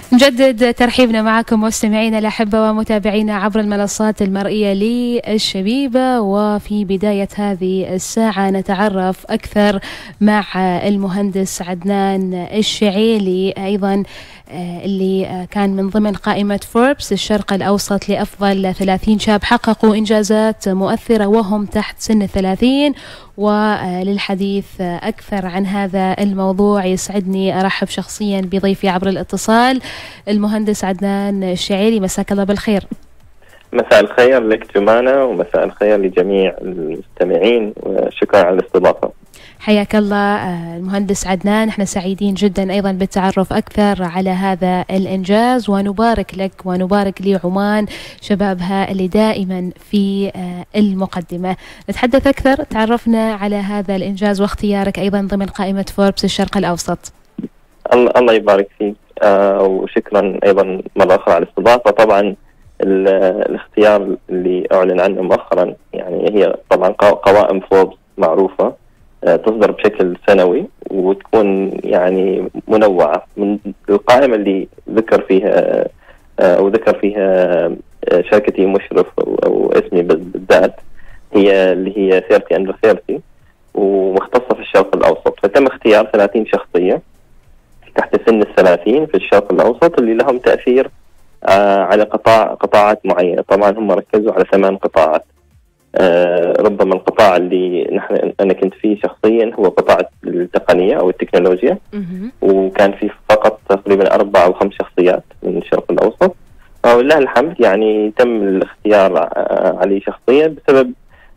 نجدد ترحيبنا معكم مستمعينا الأحبة ومتابعينا عبر المنصات المرئية للشبيبة. وفي بداية هذه الساعة نتعرف أكثر مع المهندس عدنان الشعيلي، أيضا اللي كان من ضمن قائمة فوربس الشرق الأوسط لأفضل 30 شاب حققوا إنجازات مؤثرة وهم تحت سن 30. وللحديث أكثر عن هذا الموضوع يسعدني أرحب شخصيا بضيفي عبر الاتصال المهندس عدنان الشعيلي. مساك الله بالخير. مساء الخير لك جمانة ومساء الخير لجميع المستمعين، وشكرا على الاستضافة. حياك الله المهندس عدنان، احنا سعيدين جدا ايضا بالتعرف اكثر على هذا الانجاز، ونبارك لك ونبارك لعمان شبابها اللي دائما في المقدمة. نتحدث اكثر، تعرفنا على هذا الانجاز واختيارك ايضا ضمن قائمة فوربس الشرق الاوسط. الله يبارك فيك، وشكرا ايضا مرة اخرى على الاستضافة. طبعا الاختيار اللي اعلن عنه مؤخرا، يعني هي طبعا قوائم فوربس معروفة تصدر بشكل سنوي وتكون يعني منوعة. من القائمة اللي ذكر فيها شركتي مشرف أو اسمي بالذات، هي اللي هي 30 أندر 30 ومختصة في الشرق الأوسط. فتم اختيار 30 شخصية تحت سن 30 في الشرق الأوسط اللي لهم تأثير على قطاعات معينة. طبعا هم ركزوا على 8 قطاعات. ربما القطاع اللي أنا كنت فيه شخصيا هو قطاع التقنية أو التكنولوجيا، وكان فيه فقط تقريبا 4 أو 5 شخصيات من الشرق الأوسط. ولله الحمد يعني تم الاختيار علي شخصيا بسبب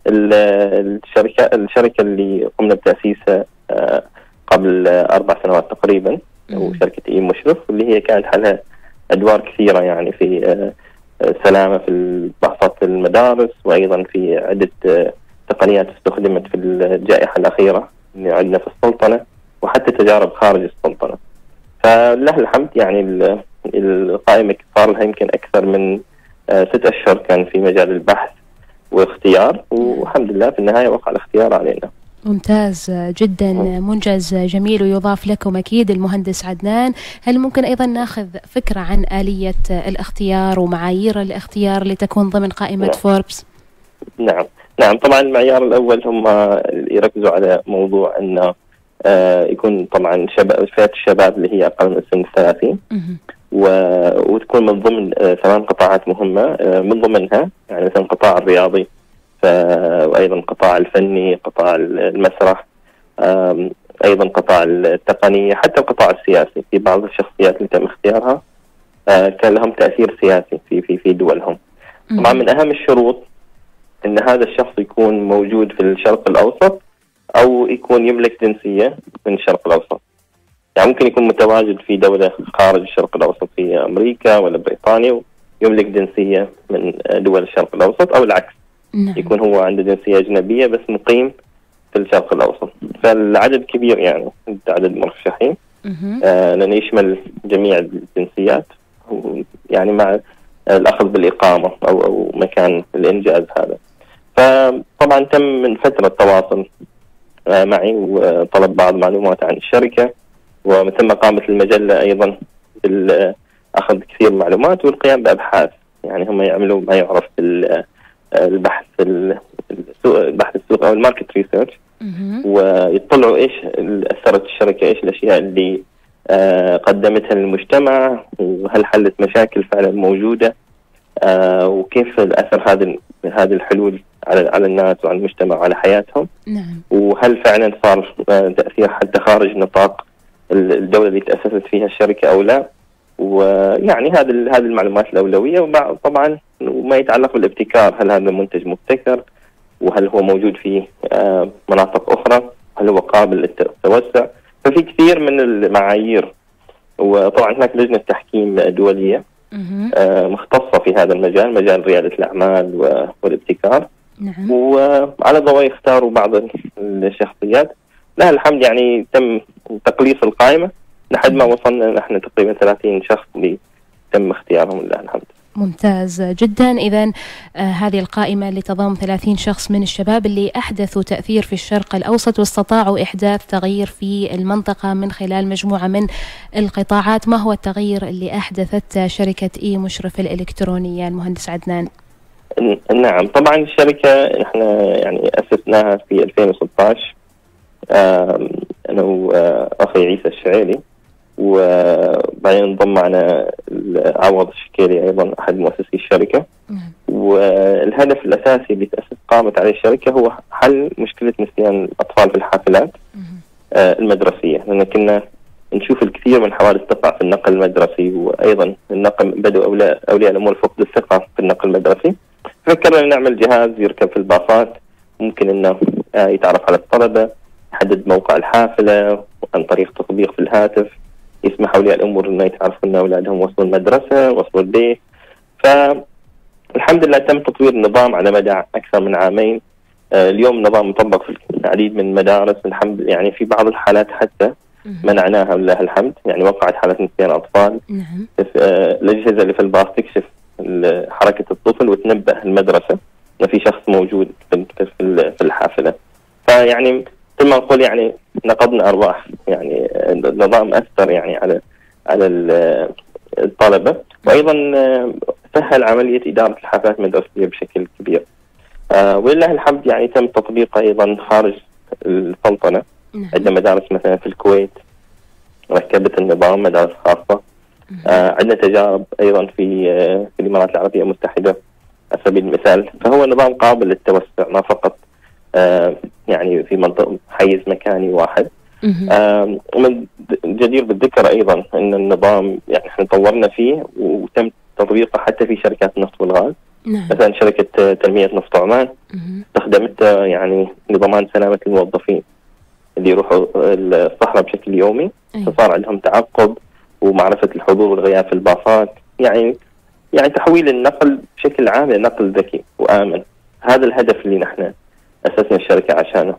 الشركة اللي قمنا بتأسيسها قبل 4 سنوات تقريبا، وشركة مشرف، اللي هي كانت لها أدوار كثيرة يعني في سلامة في بحثات المدارس، وأيضا في عدة تقنيات استخدمت في الجائحة الأخيرة اللي عندنا في السلطنة، وحتى تجارب خارج السلطنة. فله الحمد يعني القائمة صار لها يمكن أكثر من 6 أشهر كان في مجال البحث واختيار، والحمد لله في النهاية وقع الاختيار علينا. ممتاز جدا، منجز جميل ويضاف لكم أكيد المهندس عدنان. هل ممكن أيضا ناخذ فكرة عن آلية الاختيار ومعايير الاختيار لتكون ضمن قائمة فوربس؟ نعم طبعا المعيار الأول هم يركزوا على موضوع أنه يكون طبعا فئة الشباب اللي هي أقل من سن 30 وتكون من ضمن 8 قطاعات مهمة، من ضمنها يعني مثلا القطاع الرياضي، وأيضا القطاع الفني، قطاع المسرح، أيضا قطاع التقنية، حتى القطاع السياسي. في بعض الشخصيات اللي تم اختيارها كان لهم تأثير سياسي في دولهم. طبعا من أهم الشروط أن هذا الشخص يكون موجود في الشرق الأوسط أو يكون يملك جنسية من الشرق الأوسط. يعني ممكن يكون متواجد في دولة خارج الشرق الأوسط في أمريكا ولا بريطانيا ويملك جنسية من دول الشرق الأوسط، أو العكس، يكون هو عنده جنسية أجنبية بس مقيم في الشرق الأوسط. فالعدد كبير يعني عدد مرشحين لأنه يشمل جميع الجنسيات، يعني مع الأخذ بالإقامة أو مكان الإنجاز هذا. فطبعا تم من فترة تواصل معي وطلب بعض معلومات عن الشركة، وتم قامة المجلة أيضا بالأخذ كثير معلومات والقيام بأبحاث. يعني هم يعملوا ما يعرف البحث السوق أو الماركت ريسيرش، ويطلعوا إيش أثرت الشركة، إيش الأشياء اللي قدمتها للمجتمع، وهل حلت مشاكل فعلا موجودة، وكيف الأثر هذه الحلول على الناس وعلى المجتمع وعلى حياتهم. وهل فعلا صار تأثير حتى خارج نطاق الدولة اللي تأسست فيها الشركة أو لا. ويعني هذه المعلومات الأولوية. وطبعا وما يتعلق بالابتكار، هل هذا المنتج مبتكر، وهل هو موجود في مناطق أخرى، هل هو قابل للتوسع. ففي كثير من المعايير. وطبعا هناك لجنة تحكيم دولية مختصة في هذا المجال، مجال ريادة الأعمال والابتكار. وعلى ضوء اختاروا بعض الشخصيات. لها الحمد يعني تم تقليص القائمة لحد ما وصلنا نحن تقريبا 30 شخص اللي تم اختيارهم، لله الحمد. ممتاز جدا. إذن هذه القائمة اللي تضم 30 شخص من الشباب اللي أحدثوا تأثير في الشرق الأوسط واستطاعوا إحداث تغيير في المنطقة من خلال مجموعة من القطاعات. ما هو التغيير اللي أحدثت شركة إي مشرف الإلكترونية المهندس عدنان؟ نعم، طبعا الشركة احنا يعني أسسناها في 2016 أنا وأخي عيسى الشعيلي، وبعدين انضم معنا عوض الشكيري أيضا أحد مؤسسي الشركة. والهدف الأساسي اللي قامت عليه الشركة هو حل مشكلة نسيان الأطفال في الحافلات المدرسية، لأن كنا نشوف الكثير من حوادث تقع في النقل المدرسي، وأيضا النقل بدأوا أولياء الأمور فقد الثقة في النقل المدرسي. فكرنا نعمل جهاز يركب في الباصات، ممكن أنه يتعرف على الطلبة، يحدد موقع الحافلة عن طريق تطبيق في الهاتف، يسمح أولياء الأمور أنه يتعرفوا أن أولادهم وصلوا المدرسة وصلوا البيت. فالحمد لله تم تطوير النظام على مدى أكثر من عامين. اليوم النظام مطبق في العديد من المدارس الحمد لله، يعني في بعض الحالات حتى منعناها ولله الحمد، يعني وقعت حالة نسيان أطفال. الأجهزة اللي في الباص تكشف حركة الطفل وتنبه المدرسة أن في شخص موجود في الحافلة. فيعني ثم نقول يعني نقضنا أرباح، يعني النظام أثر يعني على الطلبة، وأيضا سهل عملية إدارة الحافلات المدرسية بشكل كبير. ولله الحمد يعني تم تطبيقه أيضا خارج السلطنة. عندنا مدارس مثلا في الكويت ركبت النظام، مدارس خاصة. عندنا تجارب أيضا في الإمارات العربية المتحدة على سبيل المثال. فهو نظام قابل للتوسع، ما فقط يعني في منطقة حيز مكاني واحد. ومن جدير بالذكر أيضا أن النظام يعني احنا طورنا فيه وتم تطبيقه حتى في شركات النفط والغاز. مثلا شركة تنمية نفط عمان استخدمته يعني لضمان سلامة الموظفين اللي يروحوا الصحراء بشكل يومي. فصار عندهم تعقب ومعرفة الحضور والغياب في الباصات، يعني تحويل النقل بشكل عام لنقل ذكي وآمن. هذا الهدف اللي نحن أسسنا الشركة عشانه.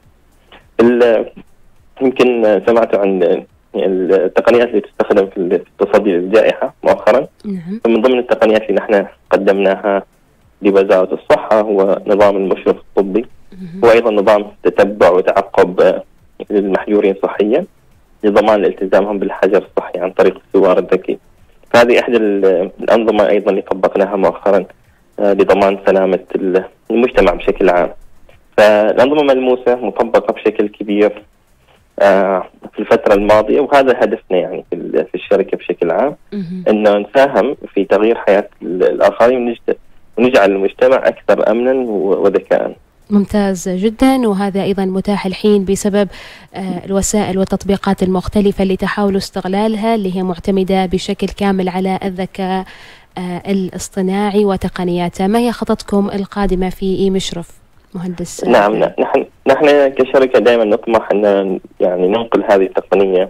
يمكن سمعتوا عن التقنيات اللي تستخدم في التصدي للجائحة مؤخرا. فمن ضمن التقنيات اللي نحن قدمناها لوزارة الصحة هو نظام المشرف الطبي، وأيضا نظام تتبع وتعقب للمحجورين صحيا لضمان التزامهم بالحجر الصحي عن طريق السوار الذكي. فهذه إحدى الأنظمة أيضا اللي طبقناها مؤخرا لضمان سلامة المجتمع بشكل عام. فالأنظمة ملموسة مطبقة بشكل كبير في الفترة الماضية، وهذا هدفنا يعني في الشركة بشكل عام، أن نساهم في تغيير حياة الآخرين ونجعل المجتمع أكثر أمنا وذكاء. ممتاز جدا. وهذا أيضا متاح الحين بسبب الوسائل والتطبيقات المختلفة اللي تحاولوا استغلالها، اللي هي معتمدة بشكل كامل على الذكاء الاصطناعي وتقنياته. ما هي خططكم القادمة في إي مشرف مهندس؟ نعم، نحن كشركة دائما نطمح أن يعني ننقل هذه التقنية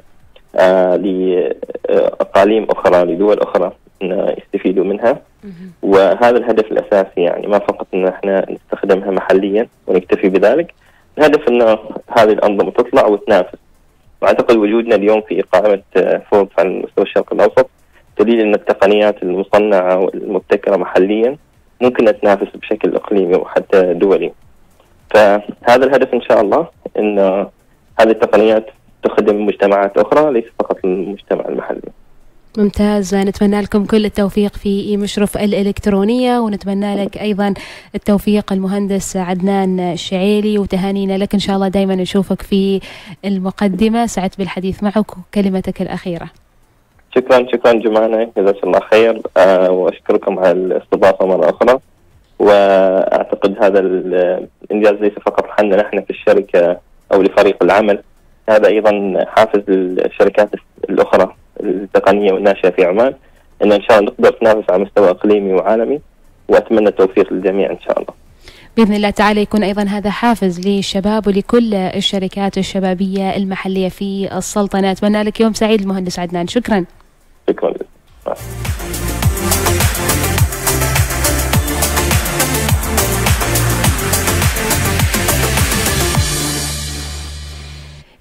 لأقاليم أخرى، لدول أخرى يستفيدوا منها. وهذا الهدف الأساسي، يعني ما فقط أن احنا نستخدمها محليا ونكتفي بذلك، الهدف أن هذه الأنظمة تطلع وتنافس. وأعتقد وجودنا اليوم في قائمة فوربس على مستوى الشرق الأوسط دليل أن التقنيات المصنعة والمبتكرة محليا ممكن أن تنافس بشكل إقليمي وحتى دولي. فهذا الهدف إن شاء الله، أن هذه التقنيات تخدم مجتمعات أخرى ليس فقط المجتمع المحلي. ممتاز. نتمنى لكم كل التوفيق في إي مشرف الإلكترونية، ونتمنى لك أيضا التوفيق المهندس عدنان الشعيلي، وتهانينا لك إن شاء الله دائما نشوفك في المقدمة. سعدت بالحديث معك، وكلمتك الأخيرة. شكرا جمانة، جزاك الله خير. وأشكركم على الاستضافة مرة أخرى. وأعتقد هذا الإنجاز ليس فقط حنا نحن في الشركة أو لفريق العمل، هذا أيضا حافز للشركات الأخرى التقنية والناشئة في عمان، إن شاء الله نقدر ننافس على مستوى إقليمي وعالمي. وأتمنى التوفيق للجميع إن شاء الله. بإذن الله تعالى يكون أيضا هذا حافز للشباب ولكل الشركات الشبابية المحلية في السلطنة. أتمنى لك يوم سعيد المهندس عدنان. شكرا.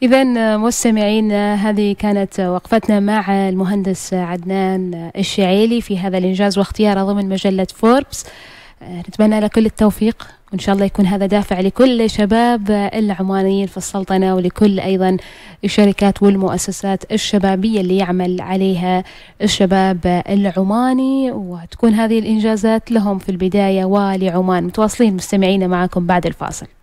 إذا مستمعين، هذه كانت وقفتنا مع المهندس عدنان الشعيلي في هذا الإنجاز واختياره ضمن مجلة فوربس. نتمنى له كل التوفيق، وإن شاء الله يكون هذا دافع لكل شباب العمانيين في السلطنة، ولكل أيضا الشركات والمؤسسات الشبابية اللي يعمل عليها الشباب العماني، وتكون هذه الإنجازات لهم في البداية ولعمان. متواصلين مستمعين معكم بعد الفاصل.